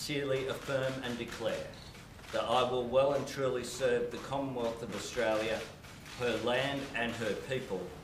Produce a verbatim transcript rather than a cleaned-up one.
sincerely affirm and declare that I will well and truly serve the Commonwealth of Australia, her land and her people,